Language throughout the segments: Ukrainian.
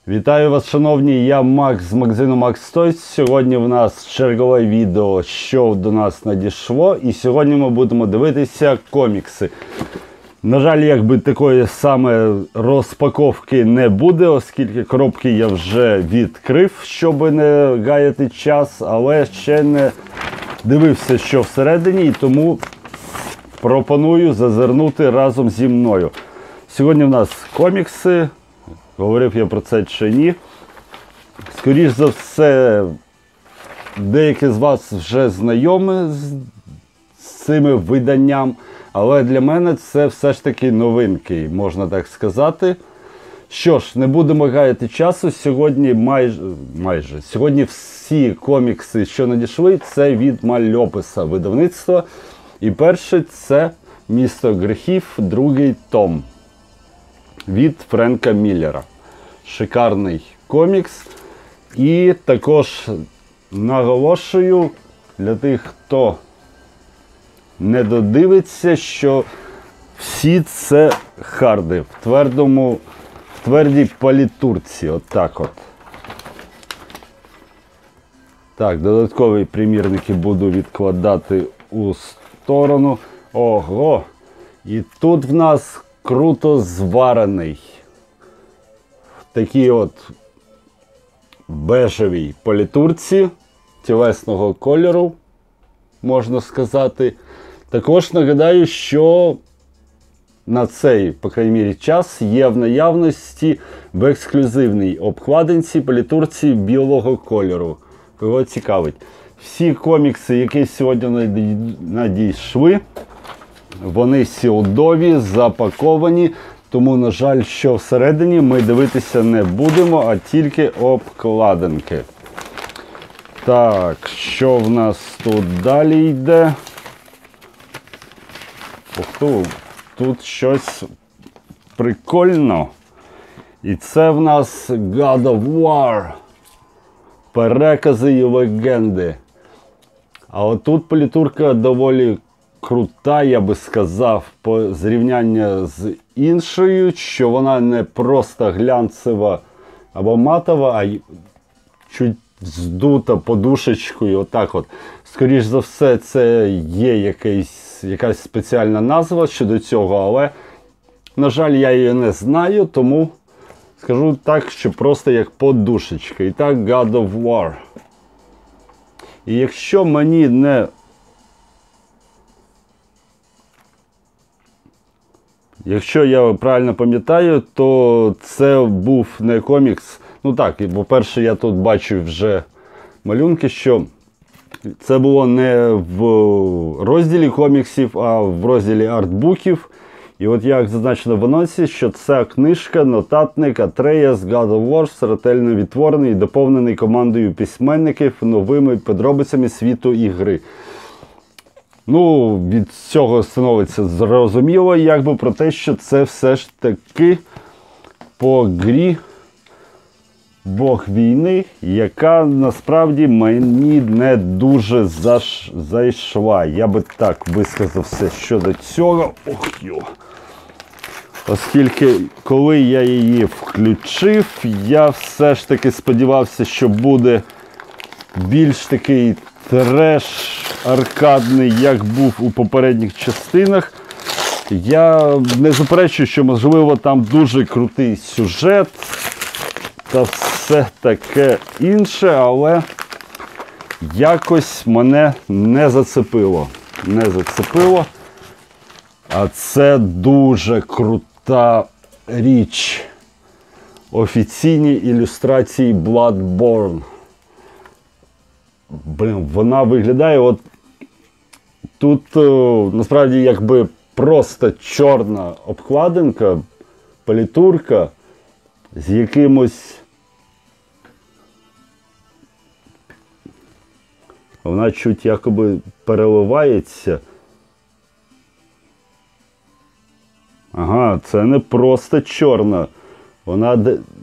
Вітаю вас, шановні, я Макс з магазину Max Toys. Сьогодні в нас чергове відео, що до нас надійшло. І сьогодні ми будемо дивитися комікси. На жаль, якби такої саме розпаковки не буде, оскільки коробки я вже відкрив, щоб не гаяти час, але ще не дивився, що всередині, і тому пропоную зазирнути разом зі мною. Сьогодні в нас комікси. Говорив я про це чи ні. Скоріш за все, деякі з вас вже знайомі з цими виданням, але для мене це все ж таки новинки, можна так сказати. Що ж, не будемо гаяти часу, сьогодні сьогодні всі комікси, що надійшли, це від Мальописа видавництва. І перший це «Місто гріхів», другий том. Від Френка Міллера. Шикарний комікс. І також наголошую для тих, хто не додивиться, що всі це харди в твердій палітурці. Отак от. Так, додаткові примірники буду відкладати у сторону. Ого! І тут в нас круто зварений. Такий от бежевій палітурці тілесного кольору, можна сказати. Також нагадаю, що на цей, по крайній мірі, час є в наявності в ексклюзивній обкладинці палітурці білого кольору. Кого цікавить. Всі комікси, які сьогодні надійшли, вони сілдові, запаковані, тому, на жаль, що всередині ми дивитися не будемо, а тільки обкладинки. Так, що в нас тут далі йде? Тут щось прикольно. І це в нас God of War. Перекази і легенди. А отут палітурка доволі крута, я би сказав, по зрівняння з іншою, що вона не просто глянцева або матова, а чуть здута подушечкою, отак от. Скоріш за все, це є якась спеціальна назва щодо цього, але, на жаль, я її не знаю, тому скажу так, що просто як подушечка. І так, God of War. І якщо мені не... Якщо я правильно пам'ятаю, то це був не комікс. Ну так, по-перше, я тут бачу вже малюнки, що це було не в розділі коміксів, а в розділі артбуків. І от як зазначено в анонсі, що ця книжка, нотатник Atreus God of War ретельно відтворений і доповнений командою письменників новими подробицями світу ігри. Ну, від цього становиться зрозуміло, якби про те, що це все ж таки по грі Бог війни, яка насправді мені не дуже зайшла. Я би так висказався щодо цього. Оскільки, коли я її включив, я все ж таки сподівався, що буде більш такий треш аркадний, як був у попередніх частинах. Я не заперечую, що, можливо, там дуже крутий сюжет та все таке інше, але якось мене не зацепило. А це дуже крута річ. Офіційні ілюстрації Bloodborne. Блін, вона виглядає от тут насправді якби просто чорна обкладинка, палітурка з якимось... Вона чуть якоби переливається. Ага, це не просто чорна. Вона...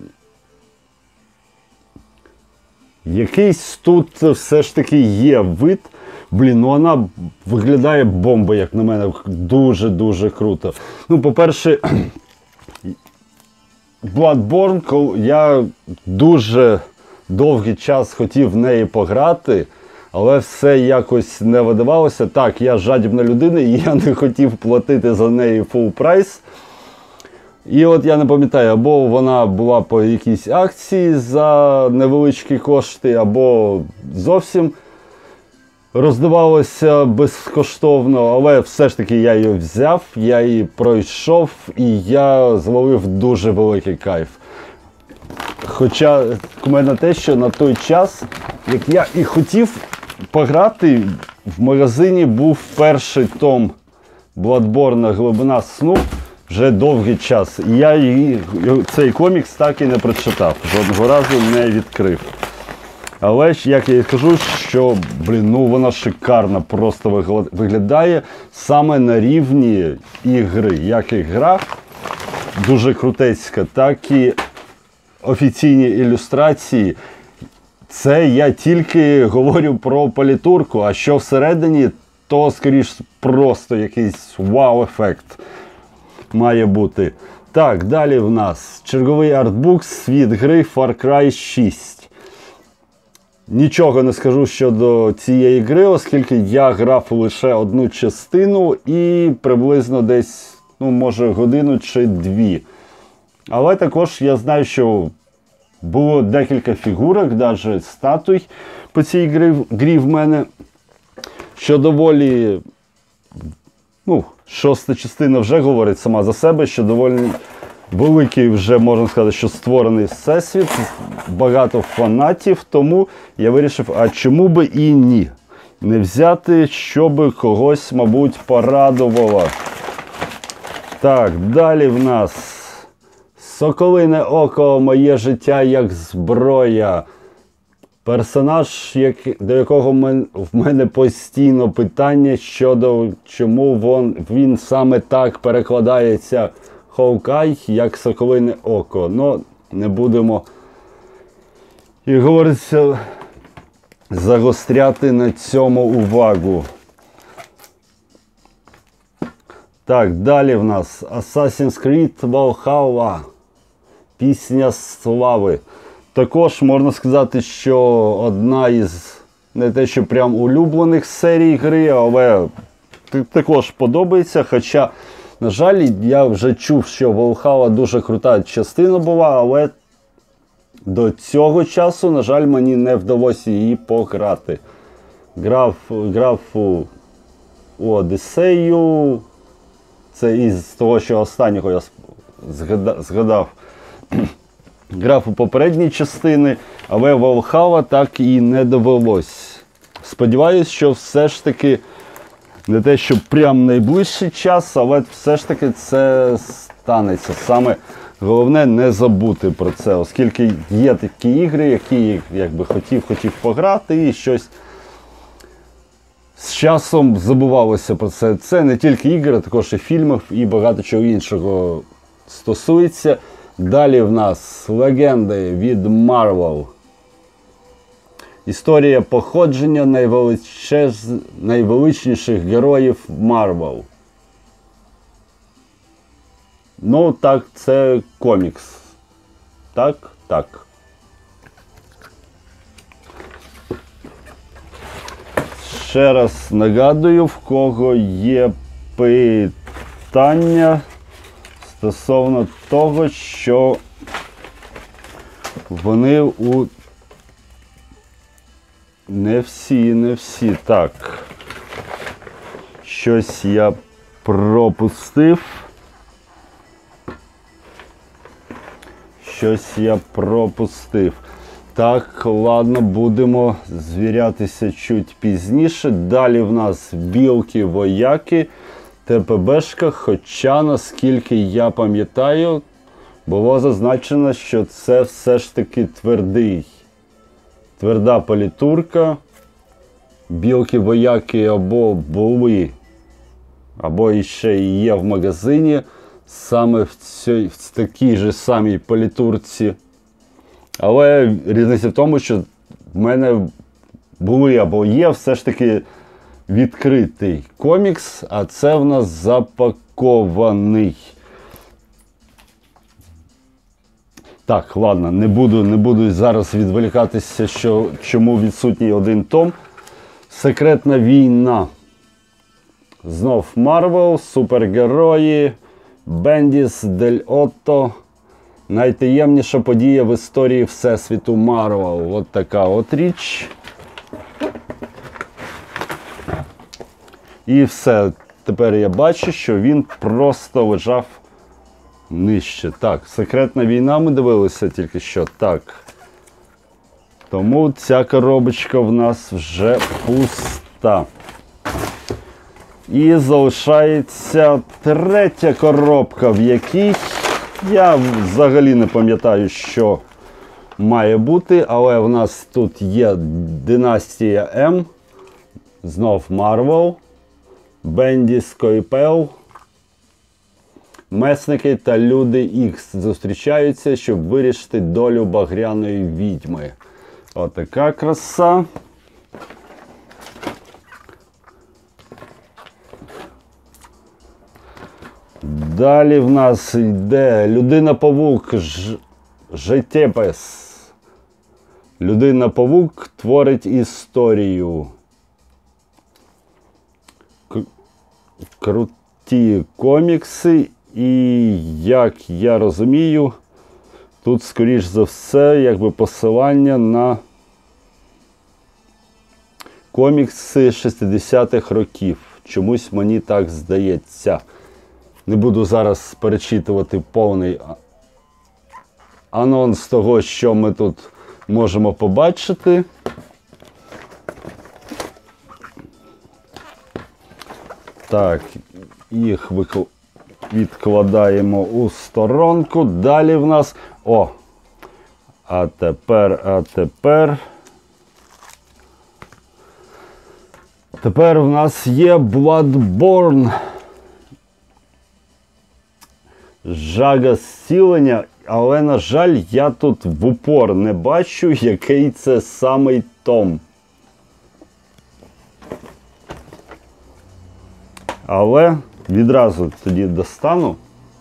Якийсь тут все ж таки є вид. Блін, ну вона виглядає бомба, як на мене. Дуже-дуже круто. Ну, по-перше, Bloodborne, я дуже довгий час хотів в неї пограти, але все якось не видавалося. Так, я жадібна людина і я не хотів платити за неї full прайс. І от я не пам'ятаю, або вона була по якійсь акції за невеличкі кошти, або зовсім роздавалося безкоштовно, але все ж таки я її взяв, я її пройшов і я зловив дуже великий кайф. Хоча у мене те, що на той час, як я і хотів пограти, в магазині був перший том Bloodborne Глибина сну вже довгий час. І я цей комікс так і не прочитав, жодного разу не відкрив. Але ж, як я і кажу, що, вона шикарно просто виглядає саме на рівні ігри. Як і гра дуже крутецька, так і офіційні ілюстрації. Це я тільки говорю про палітурку, а що всередині, то, скоріш, просто якийсь вау-ефект має бути. Так, далі в нас черговий артбукс від гри Far Cry 6. Нічого не скажу щодо цієї гри, оскільки я грав лише одну частину і приблизно десь, може, годину чи дві. Але також я знаю, що було декілька фігурок, навіть статуй по цій грі в мене, що доволі, шоста частина вже говорить сама за себе, що доволі великий вже, можна сказати, що створений всесвіт, багато фанатів, тому я вирішив, а чому би і ні. Не взяти, щоб когось, мабуть, порадувало. Так, далі в нас Соколине око, моє життя як зброя. Персонаж, до якого в мене постійно питання щодо чому він саме так перекладається Хоукай, як Соколине око. Не будемо, і говориться, загостряти на цьому увагу. Так, далі в нас Assassin's Creed Valhalla. Пісня слави. Також можна сказати, що одна із, не те що прям улюблених серій гри, але також подобається. Хоча, на жаль, я вже чув, що Valhalla дуже крута частина була, але до цього часу, на жаль, мені не вдалося її пограти. Грав у Одіссею, це із того, що останнього я згадав. Грав у попередні частини, але Valhalla так і не довелось. Сподіваюсь, що все ж таки, не те, що прям найближчий час, але все ж таки це станеться. Саме головне не забути про це, оскільки є такі ігри, які якби хотів пограти і щось з часом забувалося про це. Це не тільки ігри, а також і фільмів, і багато чого іншого стосується. Далі в нас легенди від Marvel. Історія походження найвеличніших героїв Marvel. Так, це комікс. Так, так. Ще раз нагадую, в кого є питання стосовно того, що вони не всі. Так. Щось я пропустив. Так, ладно, будемо звірятися чуть пізніше. Далі в нас білки-вояки, ТПБшка, хоча, наскільки я пам'ятаю, було зазначено, що це все ж таки тверда палітурка. Білки-вояки або були, або іще і є в магазині, саме в такій же самій палітурці. Але різниця в тому, що в мене були або є все ж таки відкритий комікс, а це в нас запакований. Так, ладно, не буду зараз відволікатися, чому відсутній один том. Секретна війна. Знов Марвел, супергерої, Бендіс, Дель Отто. Найтаємніша подія в історії Всесвіту Марвел. От така от річ. І все. Тепер я бачу, що він просто лежав нижче. Так, секретна війна ми дивилися тільки що. Так. Тому ця коробочка в нас вже пуста. І залишається третя коробка, в якій я взагалі не пам'ятаю, що має бути, але в нас тут є Династія М, знов Марвел, Бендіс, Койпел, Месники та Люди Ікс зустрічаються, щоб вирішити долю багряної відьми. Отака краса. Далі в нас йде Людина-павук життєпис. Людина-павук творить історію. Круті комікси. І, як я розумію, тут, скоріш за все, якби посилання на комікси 60-х років. Чомусь мені так здається. Не буду зараз перечитувати повний анонс того, що ми тут можемо побачити. Так, їх відкладаємо у сторонку. Далі в нас... О! А тепер... Тепер в нас є Bloodborne. Жага зцілення, але, на жаль, я тут в упор не бачу, який це самий том. Але відразу тоді достану.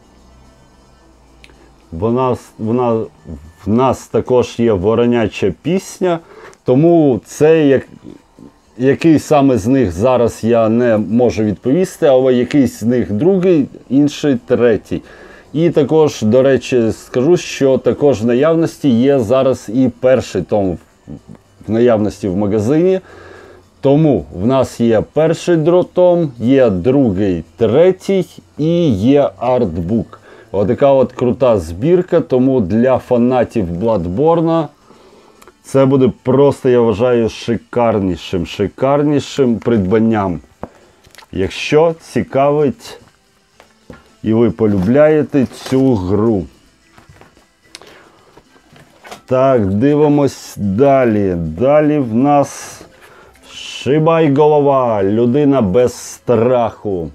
В нас також є вороняча пісня, тому це який саме з них зараз я не можу відповісти, але якийсь з них другий, інший третій. І також, до речі, скажу, що також в наявності є зараз і перший том в наявності в магазині. Тому в нас є перший том, є другий, третій і є артбук. Отака от крута збірка, тому для фанатів Bloodborne це буде просто, я вважаю, шикарнішим придбанням. Якщо цікавить і ви полюбляєте цю гру. Так, дивимось далі. Далі в нас Шибай голова, людина без страху.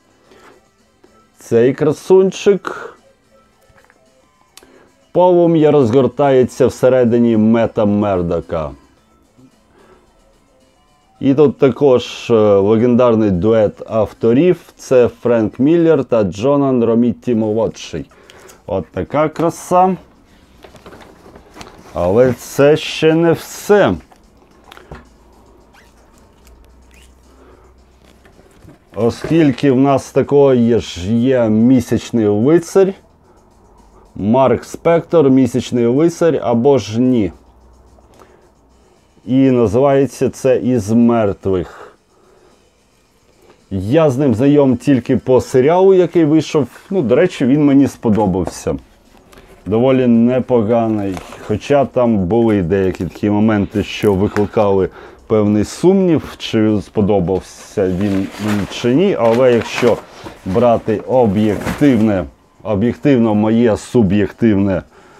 Цей красунчик полум'я розгортається всередині Мета Мердока. І тут також легендарний дует авторів. Це Френк Міллер та Джонан Ромітті-молодший. От така краса. Але це ще не все. Оскільки в нас такої ж є місячний лицар, Марк Спектор, місячний лицар або ж ні. І називається це «Із мертвих». Я з ним знайом тільки по серіалу, який вийшов. Ну, до речі, він мені сподобався. Доволі непоганий. Хоча там були деякі такі моменти, що викликали певний сумнів, чи сподобався він чи ні. Але якщо брати об'єктивно моє суб'єктивне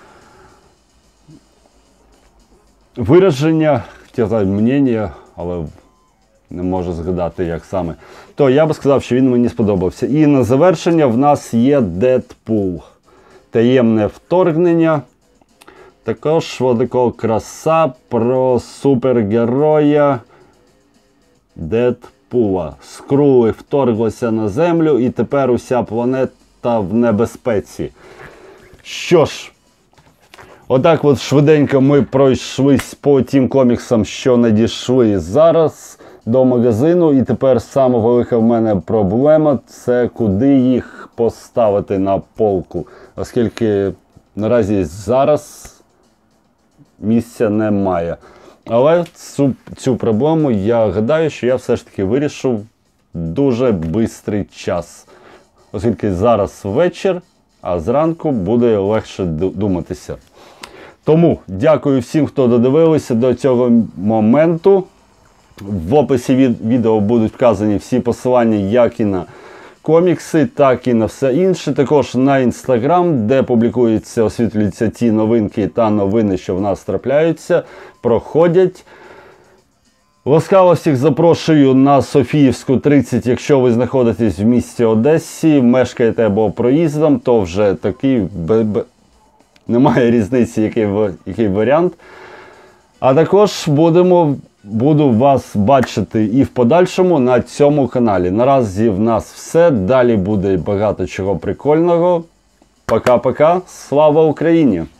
вираження, мнення, але не можу згадати, як саме, то я би сказав, що він мені сподобався. І на завершення в нас є Дедпул. Таємне вторгнення. Також така краса про супергероя Дедпула. Скрули вторглися на Землю і тепер уся планета в небезпеці. Що ж, Отак от швиденько ми пройшлись по тим коміксам, що надійшли зараз до магазину. І тепер сама велика в мене проблема – це куди їх поставити на полку. Оскільки наразі зараз місця немає. Але цю проблему я гадаю, що я все ж таки вирішив дуже швидкий час. Оскільки зараз вечір, а зранку буде легше думатися. Тому дякую всім, хто додивилися до цього моменту. В описі відео будуть вказані всі посилання як і на комікси, так і на все інше. Також на Instagram, де публікуються, освітлюються ті новинки та новини, що в нас трапляються, проходять. Ласкаво всіх запрошую на Софіївську, 30, якщо ви знаходитесь в місті Одесі, мешкаєте або проїздом, то вже такий, немає різниці, який варіант. А також буду вас бачити і в подальшому на цьому каналі. Наразі в нас все, далі буде багато чого прикольного. Пока-пока, слава Україні!